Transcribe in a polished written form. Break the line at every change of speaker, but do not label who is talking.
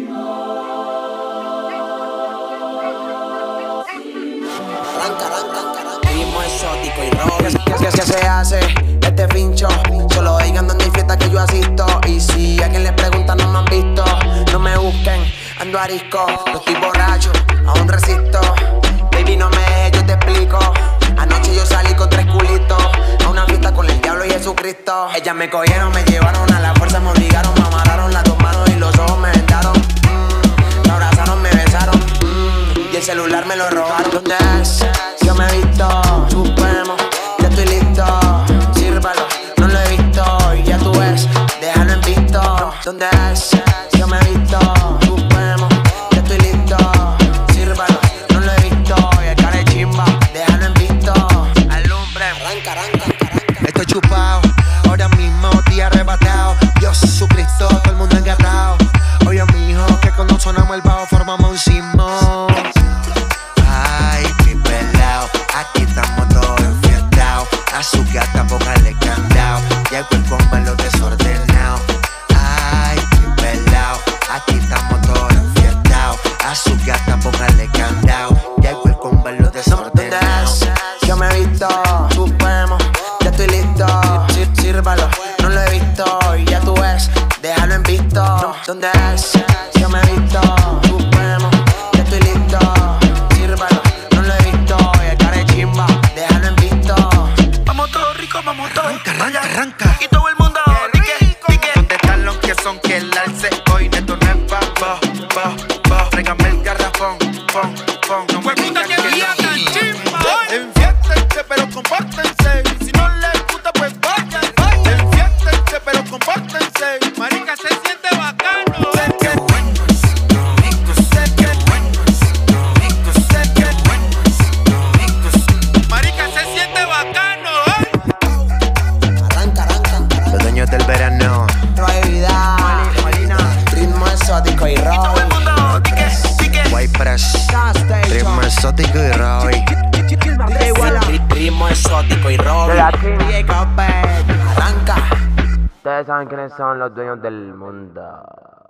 Ritmo exótico y rock. ¿Qué se hace? Este pincho. Solo digan donde hay fiesta que yo asisto. Y si a quien le pregunta no me han visto, no me busquen, ando arisco. No estoy borracho, aún resisto. Baby, no me dejes, yo te explico. Anoche yo salí con 3 culitos a una fiesta con el diablo y Jesucristo. Ellas me cogieron, me llevaron a la fuerza, me obligaron, me amarraron las 2 manos y los ojos me vendaron. Me abrazaron, me besaron. Y el celular me lo robaron. ¿Dónde es? Yo me he visto supremo, ya estoy listo. Sírvalo, no lo he visto. Y ya tú ves, déjalo en visto. ¿Dónde es? Yo me he visto supremo, ya estoy listo. Sírvalo, no lo he visto. Y el cara de chimba, déjalo en visto. Alumbre, arranca.
Estoy chupado, ahora mismo estoy arrebatado. Dios Jesucristo, todo el mundo engatado. Oye, mijo, que cuando sonamos el bajo formamos un sismo. Ay, mi pelao, aquí estamos todos enfiestados. A su gata póngale candado, llegó el combo desordenado. Ay, mi pelao, aquí estamos todos enfiestados. A su gata póngale candado, llegó el combo desordenado.
Yo me he visto supremo, ya estoy listo. Sírvalo, no lo he visto. Y ya tú ves, déjalo en visto. ¿Dónde es? Yo me he visto supremo, ya estoy listo. Sírvalo, no lo he visto. Y el cara de chimba, déjalo en visto.
Vamos todos ricos, vamos todos.
Arranca.
Y todo el mundo, dique.
¿Dónde están los que son que el alce hoy neto no es pa? Tráigame el garrafón, pon. No me digan que no.
Enfiéstense, pero compórtense. Si no les gusta, pues vayan. Enfiéstense, pero compórtense. Marica, se siente bacano. Sé que marica, se siente bacano,
Arranca.
Los dueños del verano.
No hay vida, Molina. Ritmo exótico y
todo el
rock.
mundo, dique.
White Press, ritmo exótico y Roy.
Ritmo exótico y rock. Arranca.
Ustedes saben quiénes son los dueños del mundo.